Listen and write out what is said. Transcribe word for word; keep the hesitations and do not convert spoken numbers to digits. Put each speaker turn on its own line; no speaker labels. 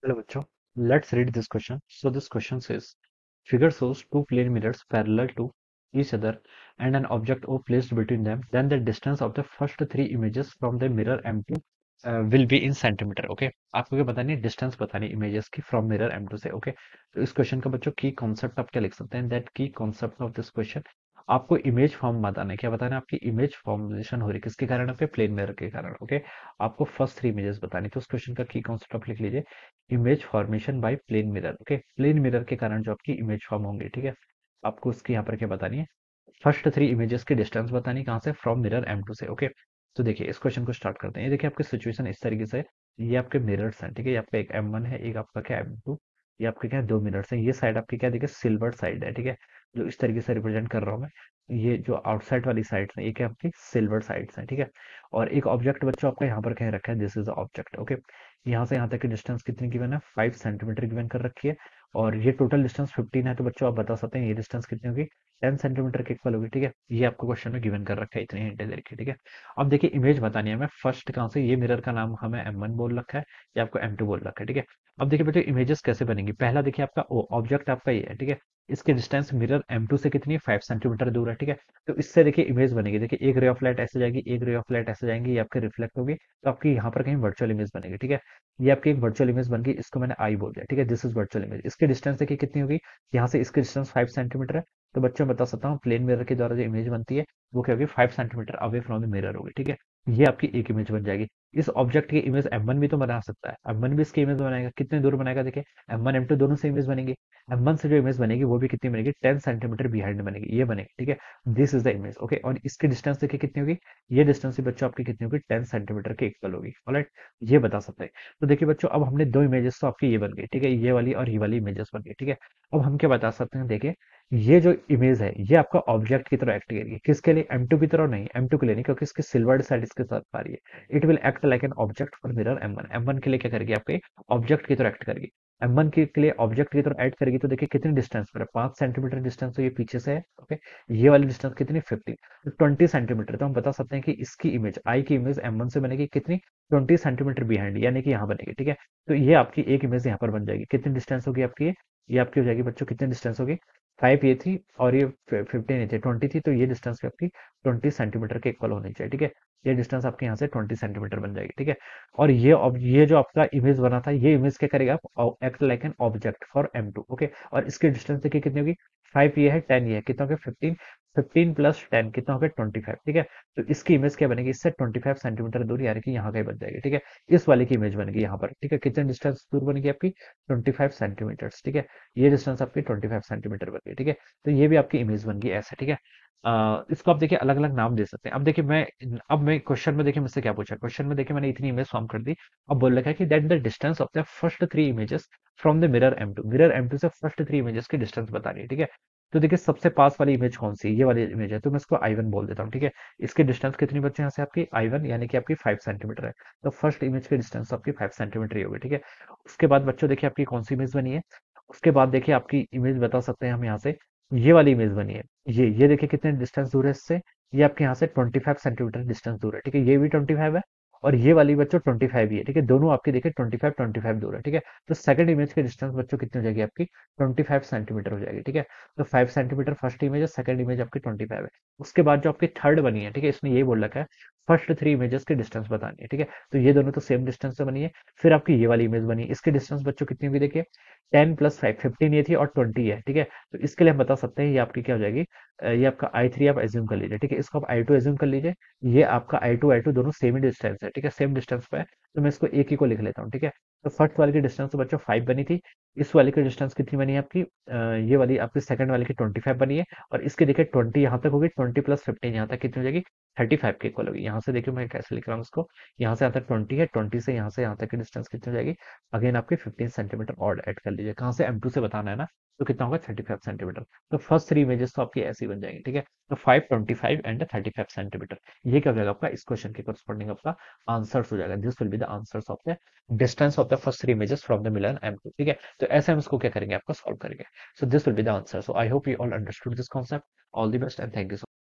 Hello, bachcho. Let's read this question. So this question says, figure shows two plane mirrors parallel to each other and an object O placed between them. Then the distance of the first three images from the mirror M two uh, will be in centimeter. Okay, आपको क्या बतानी है? Distance बतानी है images की from mirror M two से. Okay, तो इस क्वेश्चन का बच्चों की कॉन्सेप्ट आप क्या लिख सकते हैं? दैट की कॉन्सेप्ट ऑफ दिस क्वेश्चन, आपको इमेज फॉर्म बताना है. क्या बताना है? आपकी इमेज फॉर्मेशन हो रही है किसके कारण? आपके प्लेन मिरर के कारण. ओके, आपको फर्स्ट थ्री इमेजेस बतानी. तो उस क्वेश्चन का की कॉन्सेप्ट आप लिख लीजिए, image formation by plane mirror. Okay, plane mirror के कारण जो आपकी इमेज फॉर्म होंगी. ठीक है, आपको उसकी यहाँ पर क्या बतानी है? फर्स्ट थ्री इमेजेस की डिस्टेंस बतानी है. कहाँ से? फ्रॉम मिरर एम टू से. ओके, तो देखिए इस क्वेश्चन को स्टार्ट करते हैं. ये देखिए आपकी सिचुएशन इस तरीके से है. ये आपके मिरर्स हैं. ठीक है, ये आपका एक एम वन है, एक आपका क्या एम टू. ये आपके क्या है? दो मिरर्स हैं. ये साइड आपकी क्या देखिए सिल्वर साइड है. ठीक है, जो इस तरीके से रिप्रेजेंट कर रहा हूँ मैं. ये जो आउटसाइड वाली साइड्स हैं, ये क्या आपकी सिल्वर साइड्स हैं. ठीक है, और एक ऑब्जेक्ट बच्चों आपका यहाँ पर कहीं रखा है. This is object. ओके, यहाँ से यहाँ तक की डिस्टेंस कितनी गिवन है? फाइव सेंटीमीटर गिवन कर रखी है. और ये टोटल डिस्टेंस फिफ्टीन है. तो बच्चों आप बता सकते हैं ये डिस्टेंस कितनी होगी? टेन सेंटीमीटर के इक्वल होगी. ठीक है, ये आपको क्वेश्चन में गिवन कर रखा है. इतनी हिंट दे रखी है. ठीक है, अब देखिए इमेज बतानी है हमें फर्स्ट कहाँ से. ये मिरर का नाम हमें एम वन बोल रखा है, ये आपको एम टू बोल रखा है. ठीक है, अब देखिए बच्चों इमेजेस कैसे बनेंगी. पहला देखिए आपका ऑब्जेक्ट आपका ये है. ठीक है, इसके डिस्टेंस मिरर एम टू से कितनी है? फाइव सेंटीमीटर दूर है. ठीक है, तो इससे देखिए इमेज बनेगी. देखिए एक रे ऑफ लाइट ऐसे जाएगी, एक रे ऑफ लाइट ऐसे जाएंगी, ये आपके रिफ्लेक्ट होगी. तो आपकी यहाँ पर कहीं वर्चुअल इमेज बनेगी. ठीक है, ये आपकी एक वर्चुअल इमेज बन गई. इसको मैंने आई बोल दिया. ठीक है, दिस इज वर्चुअल इमेज. इसकी डिस्टेंस देखिए कितनी होगी? यहाँ से इसकी डिस्टेंस फाइव सेंटीमीटर है. तो बच्चों मैं बता सकता हूँ प्लेन मिरर के द्वारा जो इमेज बनती है वो क्या होगी? Five centimetre away from the mirror होगी. ठीक है, ये आपकी एक इमेज बन जाएगी. इस ऑब्जेक्ट की इमेज एम वन भी तो बना सकता है. एम वन भी इसकी इमेज बनाएगा. कितने दूर बनाएगा? देखिए एम वन एम टू दोनों से इमेज बनेगी. एम वन से जो इमेज बनेगी वो भी कितनी बनेगी? टेन सेंटीमीटर बिहाइंड बनेगी. ये बनेगी. ठीक है, this is the image. Okay, और इसकी डिस्टेंस देखिए कितनी होगी? ये डिस्टेंस भी बच्चों आपकी कितनी होगी? टेन सेंटीमीटर के इक्वल होगी. ऑलराइट, ये बता सकते हैं. तो देखिए बच्चों अब हमने दो इमेजेस तो आपकी ये बन गई. ठीक है, ये वाली और ये वाली इमेजेस बन गई. ठीक है, अब हम क्या बता सकते हैं? देखिए ये जो इमेज है ये आपका ऑब्जेक्ट की तरह एक्ट करेगी. किसके लिए? एम टू की तरह नहीं, एम टू के लिए नहीं, क्योंकि इसकी सिल्वर्ड साइड इसके साथ आ रही है. It will act like an object for mirror M one. M one के लिए क्या करेगी? आपके ऑब्जेक्ट की तरह एक्ट करेगी. एम वन के लिए ऑब्जेक्ट की तरह एक्ट करेगी. तो देखिए कितनी डिस्टेंस पर है? पांच सेंटीमीटर डिस्टेंस तो ये पीछे से है. ओके, ये वाली डिस्टेंस कितनी? फिफ्टीन. तो ट्वेंटी सेंटीमीटर. तो हम बता सकते हैं कि इसकी इमेज आई की इमेज एम वन से बनेगी कितनी? ट्वेंटी सेंटीमीटर बिहाइंड, यानी कि यहाँ बनेगी. ठीक है, तो ये आपकी एक इमेज यहाँ पर बन जाएगी. कितनी डिस्टेंस होगी आपकी? ये ये आपकी हो जाएगी बच्चों कितनी डिस्टेंस होगी? फाइव ये थी और ये फिफ्टीन ये थी, ट्वेंटी थी. तो ये डिस्टेंस भी आपकी ट्वेंटी सेंटीमीटर के इक्वल होनी चाहिए. ठीक है, ये डिस्टेंस आपके यहाँ से ट्वेंटी सेंटीमीटर बन जाएगी. ठीक है, और ये ob- ये जो आपका इमेज बना था ये इमेज क्या करेगा? Act like an object for M two. Okay, और इसकी डिस्टेंस देखिए कितनी होगी? फाइव ये है, टेन ये है, कितना हो गया? फिफ्टीन. फिफ्टीन प्लस टेन कितना हो गया? Twenty five. ठीक है, तो इसकी इमेज क्या बनेगी? इससे ट्वेंटी फाइव सेंटीमीटर दूर, यानी कि यहाँ कहीं बन जाएगी. ठीक है, इस वाले की इमेज बनेगी यहाँ पर. ठीक है, कितने डिस्टेंस दूर बनेगी आपकी? Twenty five centimetre. ठीक है, ये डिस्टेंस आपकी ट्वेंटी फाइव सेंटीमीटर बन गई. ठीक है, तो ये भी आपकी इमेज बन गई ऐसे. ठीक है, अ, इसको आप देखिए अलग अलग नाम दे सकते हैं. अब देखिए मैं अब मैं क्वेश्चन में देखिए मुझसे क्या पूछा. क्वेश्चन में देखिए मैंने इतनी इमेज फॉर्म कर दी. अब बोल रखा है कि that the distance of the first three images from the mirror M two. Mirror M two से फर्स्ट थ्री इमेजेस की डिस्टेंस बतानी है. ठीक है, तो देखिए सबसे पास वाली इमेज कौन सी है? ये वाली इमेज है, तो मैं इसको आई वन बोल देता हूँ. ठीक है, इसकी डिस्टेंस कितनी बच्चे यहाँ से आपकी? आई वन, यानी कि आपकी फाइव सेंटीमीटर है. तो फर्स्ट इमेज की डिस्टेंस आपकी फाइव सेंटीमीटर ही होगी. ठीक है, उसके बाद बच्चों देखिए आपकी कौन सी इमेज बनी है. उसके बाद देखिए आपकी इमेज बता सकते हैं हम यहाँ से. ये वाली इमेज बनी है. ये ये देखिए कितने डिस्टेंस दूर है इससे? ये आपके यहाँ से ट्वेंटी फाइव सेंटीमीटर डिस्टेंस दूर है. ठीक है, ये भी ट्वेंटी फाइव है और ये वाली बच्चों ट्वेंटी फाइव ही है. ठीक है, दोनों आपके देखिए ट्वेंटी फाइव ट्वेंटी फाइव दूर है. ठीक है, तो सेकंड इमेज की डिस्टेंस बच्चों कितनी हो जाएगी आपकी? ट्वेंटी फाइव सेंटीमीटर हो जाएगी. ठीक है, तो फाइव सेंटीमीटर फर्स्ट इमेज है, सेकंड इमेज आपकी ट्वेंटी फाइव है. उसके बाद जो आपकी थर्ड बनी है, ठीक है, इसमें ये बोल रखा है फर्स्ट थ्री इमेजेस की डिस्टेंस बतानी है. ठीक है, तो ये दोनों तो सेम डिस्टेंस से बनी है. फिर आपकी ये वाली इमेज बनी है, इसकी डिस्टेंस बच्चों कितनी होगी? देखिए टेन प्लस फाइव, फिफ्टीन ये थी और ट्वेंटी है. ठीक है, तो इसके लिए हम बता सकते हैं ये आपकी क्या हो जाएगी? अ, ये आपका आई थ्री आप एज्यूम कर लीजिए. ठीक है, इसको आप आई टू एज्यूम कर लीजिए. ये आपका आई टू आई टू दोनों सेम ही डिस्टेंस है. ठीक है, सेम डिस्टेंस पे है, तो मैं इसको एक ही को लिख लेता हूँ. ठीक है, तो फर्स्ट वाले की डिस्टेंस तो बच्चों फाइव बनी थी. इस वाले की डिस्टेंस कितनी बनी है आपकी? अ, ये वाली आपकी सेकंड वाले की ट्वेंटी फाइव बनी है. और इसके देखिए ट्वेंटी यहाँ तक होगी, ट्वेंटी प्लस फिफ्टीन यहाँ तक कितनी हो जाएगी? थर्टी फाइव के इक्वल होगी. यहाँ से देखिए मैं कैसे लिख रहा हूँ इसको. यहाँ से यहाँ तक ट्वेंटी है, ट्वेंटी से यहाँ से यहाँ तक की डिस्टेंस कितनी हो जाएगी? अगेन आपके फिफ्टीन सेंटीमीटर और ऐड कर लीजिए. कहाँ से? एम टू से बताना है ना, तो कितना होगा? Thirty five centimetre. तो फर्स्ट थ्री इमेजेस तो आपकी ऐसी बन जाएंगी. ठीक है, तो five, twenty five and thirty five centimetre. ये क्या हो जाएगा आपका? इस क्वेश्चन के करस्पॉन्डिंग आपका आंसर्स हो जाएगा. This will be the answers of the distance of the first three images from the mirror M two. ठीक है, तो ऐसे हम इसको क्या करेंगे? आपका सॉल्व करेंगे. So this will be the answer. So I hope you all understood this concept. All the best and thank you.